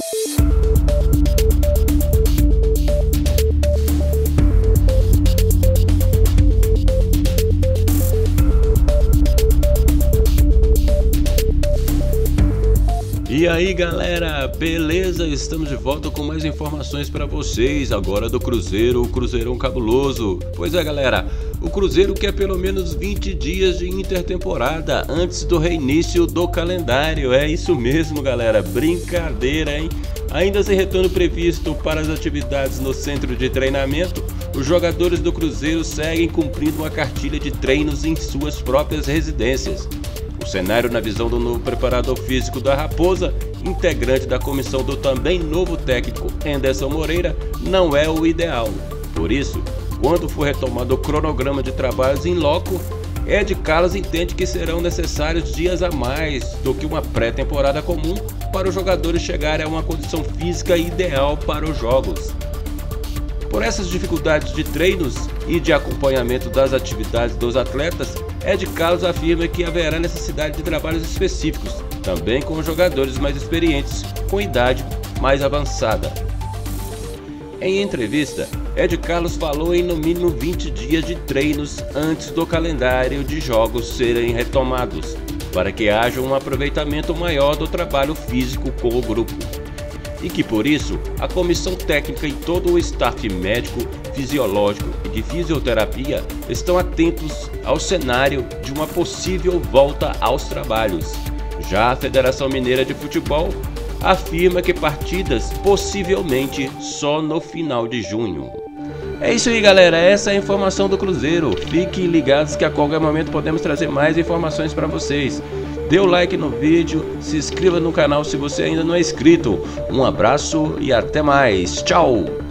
E aí galera, beleza? Estamos de volta com mais informações para vocês, agora do Cruzeiro, o Cruzeirão cabuloso. Pois é galera, o Cruzeiro quer pelo menos 20 dias de intertemporada antes do reinício do calendário. É isso mesmo galera, brincadeira hein? Ainda sem retorno previsto para as atividades no centro de treinamento, os jogadores do Cruzeiro seguem cumprindo uma cartilha de treinos em suas próprias residências. O cenário, na visão do novo preparador físico da Raposa, integrante da comissão do também novo técnico Anderson Moreira, não é o ideal. Por isso, quando for retomado o cronograma de trabalhos em loco, Ed Carlos entende que serão necessários dias a mais do que uma pré-temporada comum para os jogadores chegarem a uma condição física ideal para os jogos. Por essas dificuldades de treinos e de acompanhamento das atividades dos atletas, Ed Carlos afirma que haverá necessidade de trabalhos específicos, também com os jogadores mais experientes, com idade mais avançada. Em entrevista, Ed Carlos falou em no mínimo 20 dias de treinos antes do calendário de jogos serem retomados, para que haja um aproveitamento maior do trabalho físico com o grupo. E que por isso, a comissão técnica e todo o staff médico, fisiológico e de fisioterapia estão atentos ao cenário de uma possível volta aos trabalhos. Já a Federação Mineira de Futebol afirma que partidas possivelmente só no final de junho. É isso aí galera, essa é a informação do Cruzeiro. Fiquem ligados que a qualquer momento podemos trazer mais informações para vocês. Dê o like no vídeo, se inscreva no canal se você ainda não é inscrito. Um abraço e até mais. Tchau!